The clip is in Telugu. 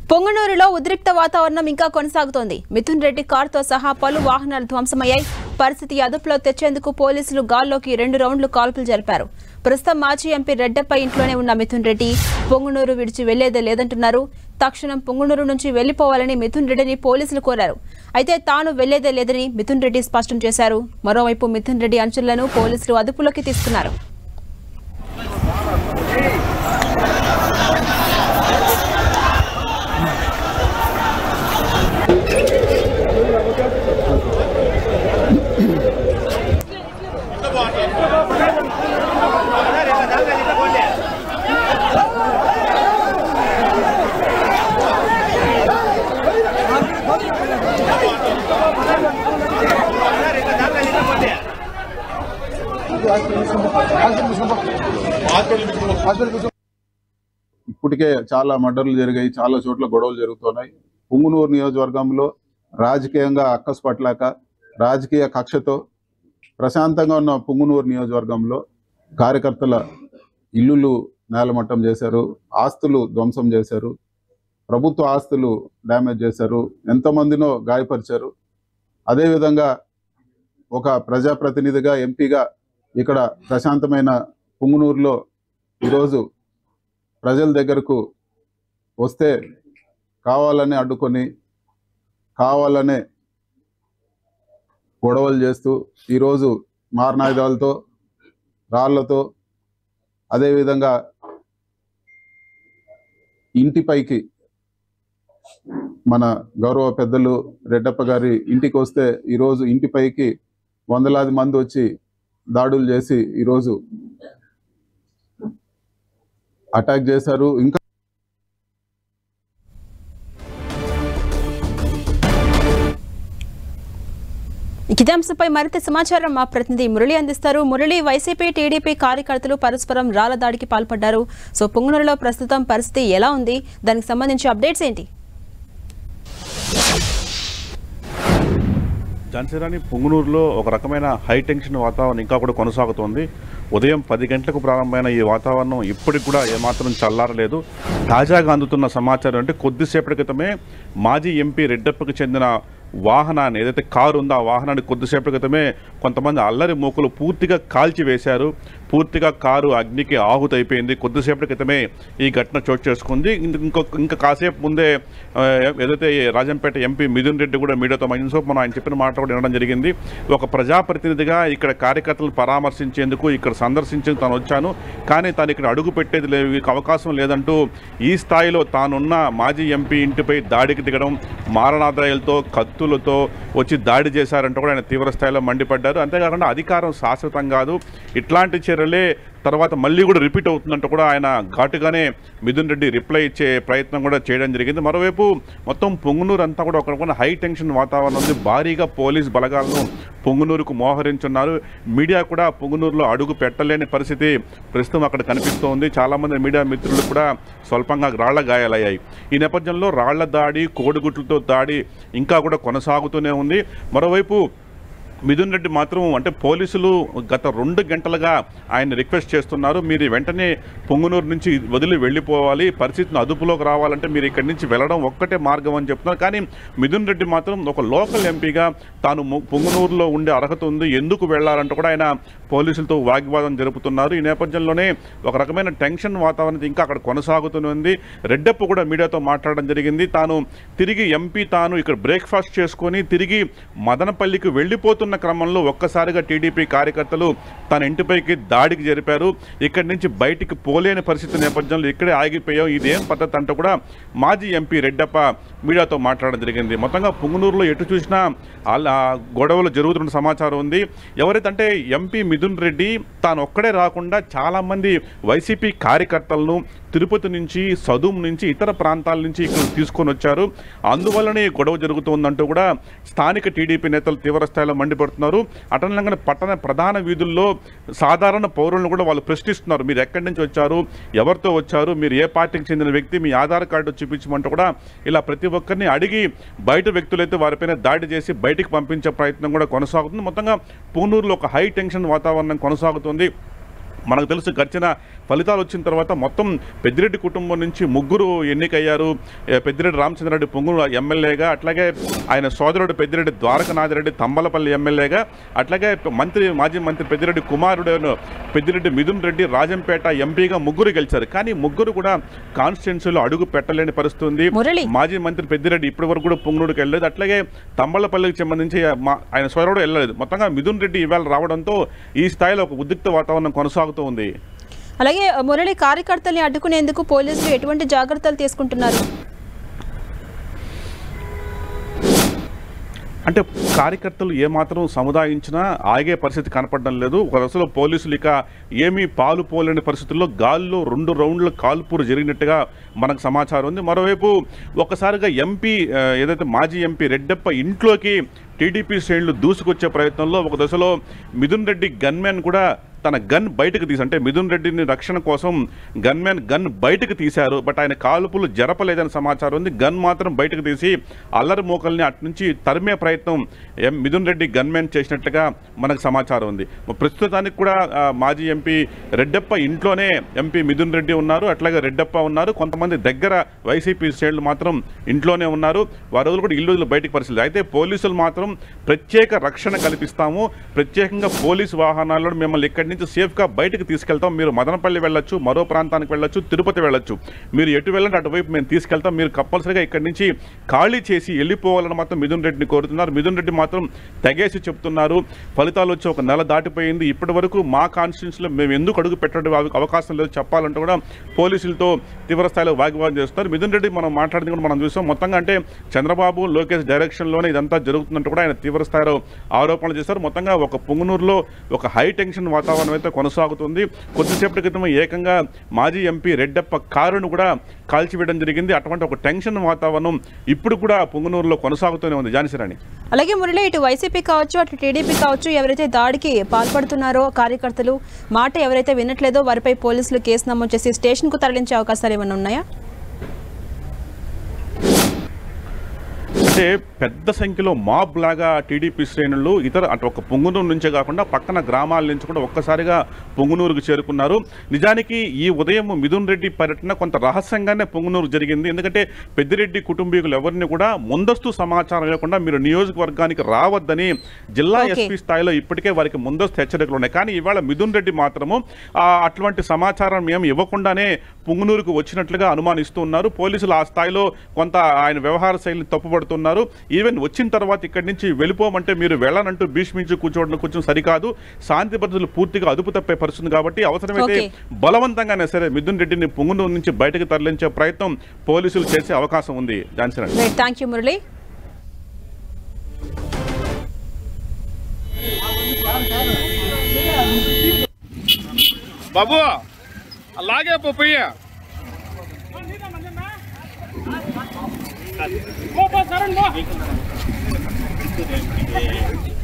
పొంగనూరులో ఉద్రిక్త వాతావరణం ఇంకా కొనసాగుతోంది. మిథున్ రెడ్డి కారుతో సహా పలు వాహనాలు ధ్వంసమయ్యాయి. పరిస్థితి అదుపులో తెచ్చేందుకు పోలీసులు గాల్లోకి 2 రౌండ్లు కాల్పులు జరిపారు. ప్రస్తుతం మాజీ ఎంపీ రెడ్డప్ప ఇంట్లోనే ఉన్న మిథున్ రెడ్డి పొంగనూరు విడిచి వెళ్లేదే లేదంటున్నారు. తక్షణం పొంగనూరు నుంచి వెళ్లిపోవాలని మిథున్ రెడ్డిని పోలీసులు కోరారు. అయితే తాను వెళ్లేదే లేదని మిథున్ రెడ్డి స్పష్టం చేశారు. మరోవైపు మిథున్ రెడ్డి అనుచరులను పోలీసులు అదుపులోకి తీసుకున్నారు. ఇప్పటికే చాలా మర్డర్లు జరిగాయి, చాలా చోట్ల గొడవలు జరుగుతున్నాయి. పుంగనూరు నియోజకవర్గంలో రాజకీయంగా అక్కసు పట్టలేక రాజకీయ కక్షతో ప్రశాంతంగా ఉన్న పుంగనూరు నియోజకవర్గంలో కార్యకర్తల ఇల్లులు నేలమట్టం చేశారు, ఆస్తులు ధ్వంసం చేశారు, ప్రభుత్వ ఆస్తులు డ్యామేజ్ చేశారు, ఎంతమందినో గాయపరిచారు. అదేవిధంగా ఒక ప్రజాప్రతినిధిగా ఎంపీగా ఇక్కడ ప్రశాంతమైన పుంగనూరులో ఈరోజు ప్రజల దగ్గరకు వస్తే కావాలని అడ్డుకొని కావాలనే గొడవలు చేస్తూ ఈరోజు మారణాయుధాలతో రాళ్లతో అదేవిధంగా ఇంటిపైకి మన గౌరవ పెద్దలు రెడ్డప్ప గారి ఇంటికి వస్తే ఈరోజు ఇంటిపైకి వందలాది మంది వచ్చి దాడులు చేసి ఈరోజు అటాక్ చేశారు. ఇంకా ఇదే అంశంపై మరింత సమాచారం మా ప్రతినిధి మురళి అందిస్తారు. మురళి, వైసీపీ టీడీపీ కార్యకర్తలు పరస్పరం రాళ్ల దాడికి పాల్పడ్డారు. సో పొంగనూరులో ప్రస్తుతం పరిస్థితి ఎలా ఉంది, దానికి సంబంధించి అప్డేట్స్ ఏంటి? ఝాన్సీ పొంగనూరులో ఒక రకమైన హై టెన్షన్ వాతావరణం ఇంకా కూడా కొనసాగుతోంది. ఉదయం 10 గంటలకు ప్రారంభమైన ఈ వాతావరణం ఇప్పటికి కూడా ఏమాత్రం చల్లారలేదు. తాజాగా అందుతున్న సమాచారం అంటే కొద్దిసేపటి క్రితమే మాజీ ఎంపీ రెడ్డప్పకు చెందిన వాహనాన్ని, ఏదైతే కారు ఉందో ఆ వాహనాన్ని కొద్దిసేపటి క్రితమే కొంతమంది అల్లరి మూకలు పూర్తిగా కాల్చివేశారు. పూర్తిగా కారు అగ్నికి ఆహుతైపోయింది. కొద్దిసేపటి క్రితమే ఈ ఘటన చోటు చేసుకుంది. ఇంకా కాసేపు ముందే ఏదైతే రాజంపేట ఎంపీ మిథున్ రెడ్డి కూడా మీడియాతో మనం ఆయన చెప్పిన మాట కూడా వినడం జరిగింది. ఒక ప్రజాప్రతినిధిగా ఇక్కడ కార్యకర్తలను పరామర్శించేందుకు ఇక్కడ సందర్శించి తాను వచ్చాను, కానీ తాను ఇక్కడ అడుగు పెట్టేది అవకాశం లేదంటూ ఈ స్థాయిలో తానున్న మాజీ ఎంపీ ఇంటిపై దాడికి దిగడం, మారణాదాయాలతో కత్తులతో వచ్చి దాడి చేశారంటూ కూడా ఆయన తీవ్ర స్థాయిలో మండిపడ్డారు. అంతేకాకుండా అధికారం శాశ్వతం కాదు, ఇట్లాంటి చర్యలే తర్వాత మళ్ళీ కూడా రిపీట్ అవుతుందంటూ కూడా ఆయన ఘాటుగానే మిథున్ రెడ్డి రిప్లై ఇచ్చే ప్రయత్నం కూడా చేయడం జరిగింది. మరోవైపు మొత్తం పొంగనూరు అంతా కూడా ఒక హై టెన్షన్ వాతావరణం ఉంది. భారీగా పోలీస్ బలగాలను పొంగనూరుకు మోహరించున్నారు. మీడియా కూడా పొంగనూరులో అడుగు పెట్టలేని పరిస్థితి ప్రస్తుతం అక్కడ కనిపిస్తోంది. చాలామంది మీడియా మిత్రులు కూడా స్వల్పంగా రాళ్ల గాయాలయ్యాయి. ఈ నేపథ్యంలో రాళ్ల దాడి, కోడిగుట్లతో దాడి ఇంకా కూడా కొనసాగుతూనే ఉంది. మరోవైపు మిథున్ రెడ్డి మాత్రం అంటే పోలీసులు గత 2 గంటలుగా ఆయన రిక్వెస్ట్ చేస్తున్నారు, మీరు వెంటనే పొంగనూరు నుంచి వదిలి వెళ్ళిపోవాలి, పరిస్థితిని అదుపులోకి రావాలంటే మీరు ఇక్కడి నుంచి వెళ్ళడం ఒక్కటే మార్గం అని చెప్తున్నారు. కానీ మిథున్ రెడ్డి మాత్రం ఒక లోకల్ ఎంపీగా తాను పొంగనూరులో ఉండే అర్హత ఉంది, ఎందుకు వెళ్ళాలంటూ కూడా ఆయన పోలీసులతో వాగ్వాదం జరుపుతున్నారు. ఈ నేపథ్యంలోనే ఒక రకమైన టెన్షన్ వాతావరణం ఇంకా అక్కడ కొనసాగుతూనే ఉంది. రెడ్డప్ప కూడా మీడియాతో మాట్లాడడం జరిగింది. తాను తిరిగి ఎంపీ తాను ఇక్కడ బ్రేక్ఫాస్ట్ చేసుకొని తిరిగి మదనపల్లికి వెళ్ళిపోతున్న క్రమంలో ఒక్కసారిగా టీడీపీ కార్యకర్తలు తన ఇంటిపైకి దాడికి జరిపారు. ఇక్కడి నుంచి బయటికి పోలేని పరిస్థితి నేపథ్యంలో ఇక్కడే ఆగిపోయాం, ఇదేం పద్ధతి అంటూ కూడా మాజీ ఎంపీ రెడ్డప్ప మీడియాతో మాట్లాడడం జరిగింది. మొత్తంగా పుంగనూరులో ఎటు చూసినా గొడవలు జరుగుతున్న సమాచారం ఉంది. ఎవరైతే అంటే ఎంపీ మిథున్ రెడ్డి తాను ఒక్కడే రాకుండా చాలామంది వైసీపీ కార్యకర్తలను తిరుపతి నుంచి, సదుం నుంచి, ఇతర ప్రాంతాల నుంచి ఇక్కడ తీసుకొని వచ్చారు. అందువల్లనే గొడవ జరుగుతుందంటూ కూడా స్థానిక టీడీపీ నేతలు తీవ్ర స్థాయిలో మండిపడుతున్నారు. అటనంగా పట్టణ ప్రధాన వీధుల్లో సాధారణ పౌరులను కూడా వాళ్ళు ప్రశ్నిస్తున్నారు, మీరు ఎక్కడి నుంచి వచ్చారు, ఎవరితో వచ్చారు, మీరు ఏ పార్టీకి చెందిన వ్యక్తి, మీ ఆధార్ కార్డు చూపించమంటూ కూడా ఇలా ప్రతి ఒక్కరిని అడిగి బయట వ్యక్తులైతే వారిపైన దాడి చేసి బయటికి పంపించే ప్రయత్నం కూడా కొనసాగుతుంది. మొత్తంగా పూనూరులో ఒక హై టెన్షన్ వాతావరణం కొనసాగుతుంది. మనకు తెలుసు గడిచిన ఫలితాలు వచ్చిన తర్వాత మొత్తం పెద్దిరెడ్డి కుటుంబం నుంచి 3 ఎన్నికయ్యారు. పెద్దిరెడ్డి రామచంద్రరెడ్డి పొంగనూరు ఎమ్మెల్యేగా, అట్లాగే ఆయన సోదరుడు పెద్దిరెడ్డి ద్వారకనాథరెడ్డి తంబలపల్లి ఎమ్మెల్యేగా, అట్లాగే మాజీ మంత్రి పెద్దిరెడ్డి కుమారుడు పెద్దిరెడ్డి మిథున్ రెడ్డి రాజంపేట ఎంపీగా 3 గెలిచారు. కానీ 3 కూడా కాన్స్టిట్యున్సీలో అడుగు పెట్టలేని పరిస్థితి ఉంది. మాజీ మంత్రి పెద్దిరెడ్డి ఇప్పటి వరకు కూడా పొంగనూరుకి వెళ్ళలేదు, అట్లాగే తంబలపల్లికి సంబంధించి ఆయన సోదరుడు వెళ్ళలేదు. మొత్తంగా మిథున్ రెడ్డి ఇవాళ రావడంతో ఈ స్థాయిలో ఒక ఉద్రిక్త వాతావరణం కొనసాగుతూ ఉంది. అలాగే మురళి, కార్యకర్తల్ని అడ్డుకునేందుకు పోలీసులు ఎటువంటి జాగ్రత్తలు తీసుకుంటున్నారు? అంటే కార్యకర్తలు ఏమాత్రం సముదాయించినా ఆగే పరిస్థితి కనపడడం లేదు. ఒక దశలో పోలీసులు ఇక ఏమీ పాలు పోలేని పరిస్థితుల్లో గాల్లో 2 రౌండ్ల కాల్పులు జరిగినట్టుగా మనకు సమాచారం ఉంది. మరోవైపు ఒక్కసారిగా ఎంపీ ఏదైతే మాజీ ఎంపీ రెడ్డప్ప ఇంట్లోకి టీడీపీ శ్రేణులు దూసుకొచ్చే ప్రయత్నంలో ఒక దశలో మిథున్ రెడ్డి గన్మెన్ కూడా తన గన్ బయటకు తీసి, అంటే మిథున్ రెడ్డిని రక్షణ కోసం గన్ బయటకు తీశారు. బట్ ఆయన కాల్పులు జరపలేదని సమాచారం ఉంది. గన్ మాత్రం బయటకు తీసి అల్లరి మోకల్ని అటు నుంచి తరిమే ప్రయత్నం మిథున్ రెడ్డి గన్మెన్ చేసినట్లుగా మనకు సమాచారం ఉంది. ప్రస్తుతానికి కూడా మాజీ ఎంపీ రెడ్డప్ప ఇంట్లోనే ఎంపీ మిథున్ రెడ్డి ఉన్నారు, అట్లాగే రెడ్డప్ప ఉన్నారు. కొంతమంది దగ్గర వైసీపీ శ్రేణులు మాత్రం ఇంట్లోనే ఉన్నారు. వారు కూడా ఇల్లు బయటకు పరిస్థితి. అయితే పోలీసులు మాత్రం ప్రత్యేక రక్షణ కల్పిస్తాము, ప్రత్యేకంగా పోలీసు వాహనాల్లో మిమ్మల్ని ఇక్కడి నుంచి సేఫ్గా బయటకు తీసుకెళ్తాం. మీరు మదనపల్లి వెళ్ళొచ్చు, మరో ప్రాంతానికి వెళ్ళొచ్చు, తిరుపతి వెళ్ళొచ్చు, మీరు ఎటు వెళ్ళండి అటువైపు మేము తీసుకెళ్తాం. మీరు కంపల్సరీగా ఇక్కడి నుంచి ఖాళీ చేసి వెళ్ళిపోవాలని మాత్రం మిథున్ రెడ్డిని కోరుతున్నారు. మిథున్ రెడ్డి మాత్రం తెగేసి చెప్తున్నారు, ఫలితాలు వచ్చి 1 నెల దాటిపోయింది, ఇప్పటి వరకు మా కాన్స్టిట్యూన్సీలో మేము ఎందుకు అడుగు పెట్టడం అవకాశం లేదు చెప్పాలంటే కూడా పోలీసులతో తీవ్ర స్థాయిలో వాగ్వాదం చేస్తున్నారు. మిథున్ రెడ్డి మనం మాట్లాడింది కూడా మనం చూసాం. మొత్తంగా అంటే చంద్రబాబు లోకేష్ డైరెక్షన్లోనే ఇదంతా జరుగుతుందంటే కూడా ఆయన తీవ్ర స్థాయిలో ఆరోపణలు చేశారు. మొత్తంగా ఒక పొంగనూరులో ఒక హై టెన్షన్ వాతావరణం అయితే కొనసాగుతుంది. కొద్దిసేపటి క్రితం ఏకంగా మాజీ ఎంపీ రెడ్డప్ప కారును కూడా కాల్చివేయడం జరిగింది. అటువంటి ఒక టెన్షన్ వాతావరణం ఇప్పుడు కూడా పొంగనూరులో కొనసాగుతూనే ఉంది. జాన్సీరాణి, అలాగే మురళి, ఇటు వైసీపీ కావచ్చు, అటు టీడీపీ కావచ్చు, ఎవరైతే దాడికి పాల్పడుతున్నారో కార్యకర్తలు మాట ఎవరైతే వినట్లేదో వారిపై పోలీసులు కేసు నమోదు చేసి స్టేషన్కు తరలించే అవకాశాలు ఏమైనా ఉన్నాయా? అంటే పెద్ద సంఖ్యలో మాబ్ లాగా టీడీపీ శ్రేణులు అంటే ఒక పొంగునూరు నుంచే కాకుండా పక్కన గ్రామాల నుంచి కూడా ఒక్కసారిగా పొంగునూరుకు చేరుకున్నారు. నిజానికి ఈ ఉదయం మిథున్ రెడ్డి పర్యటన కొంత రహస్యంగానే పొంగునూరు జరిగింది. ఎందుకంటే పెద్దిరెడ్డి కుటుంబీకులు ఎవరిని కూడా ముందస్తు సమాచారం లేకుండా మీరు నియోజకవర్గానికి రావద్దని జిల్లా ఎస్పీ స్థాయిలో ఇప్పటికే వారికి ముందస్తు హెచ్చరికలు ఉన్నాయి. కానీ ఇవాళ మిథున్ రెడ్డి మాత్రము అటువంటి సమాచారం ఏమి ఇవ్వకుండానే పొంగునూరుకు వచ్చినట్లుగా అనుమానిస్తూ ఉన్నారు. పోలీసులు ఆ స్థాయిలో కొంత ఆయన వ్యవహార శైలిని తప్పుపడుతున్నారు. ఈవెన్ వచ్చిన తర్వాత ఇక్కడి నుంచి వెళ్ళిపోమంటే మీరు వెళ్ళనంటూ భీష్మించి కూర్చోవడం సరికాదు. శాంతి భద్రతలు పూర్తిగా అదుపు తప్పే పరిస్థితి కాబట్టి అవసరమైతే బలవంతంగానే సరే మిథున్ రెడ్డిని పొంగనూరు నుంచి బయటకు తరలించే ప్రయత్నం పోలీసులు చేసే అవకాశం ఉంది. థాంక్యూ మురళి. బాబు అలాగే పోయ్యా సరే